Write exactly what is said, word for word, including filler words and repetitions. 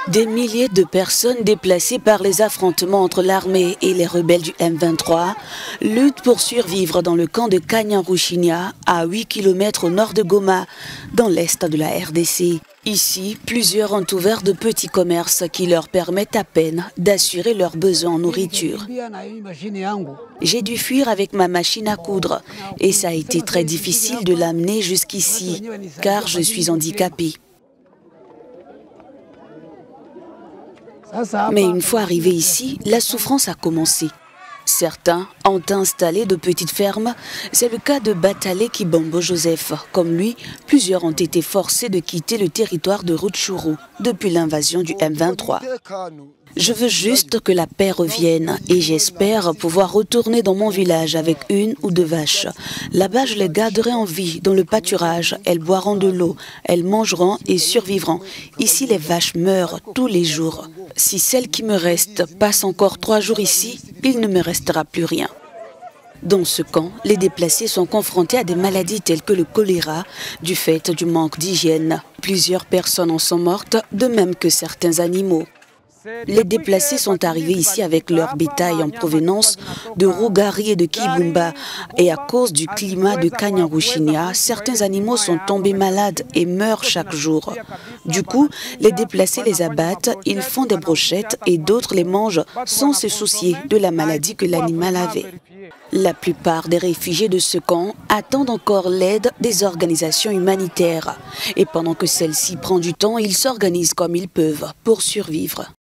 Des milliers de personnes déplacées par les affrontements entre l'armée et les rebelles du M vingt-trois luttent pour survivre dans le camp de Kanyaruchinya, à huit kilomètres au nord de Goma, dans l'est de la R D C. Ici, plusieurs ont ouvert de petits commerces qui leur permettent à peine d'assurer leurs besoins en nourriture. J'ai dû fuir avec ma machine à coudre et ça a été très difficile de l'amener jusqu'ici, car je suis handicapée. Mais une fois arrivé ici, la souffrance a commencé. Certains ont installé de petites fermes. C'est le cas de Batalé Kibombo Joseph. Comme lui, plusieurs ont été forcés de quitter le territoire de Rutshuru depuis l'invasion du M vingt-trois. Je veux juste que la paix revienne et j'espère pouvoir retourner dans mon village avec une ou deux vaches. Là-bas, je les garderai en vie dans le pâturage. Elles boiront de l'eau, elles mangeront et survivront. Ici, les vaches meurent tous les jours. Si celle qui me reste passe encore trois jours ici, il ne me restera plus rien. Dans ce camp, les déplacés sont confrontés à des maladies telles que le choléra, du fait du manque d'hygiène. Plusieurs personnes en sont mortes, de même que certains animaux. Les déplacés sont arrivés ici avec leur bétail en provenance de Rugari et de Kibumba. Et à cause du climat de Kanyaruchinya, certains animaux sont tombés malades et meurent chaque jour. Du coup, les déplacés les abattent, ils font des brochettes et d'autres les mangent sans se soucier de la maladie que l'animal avait. La plupart des réfugiés de ce camp attendent encore l'aide des organisations humanitaires. Et pendant que celle-ci prend du temps, ils s'organisent comme ils peuvent pour survivre.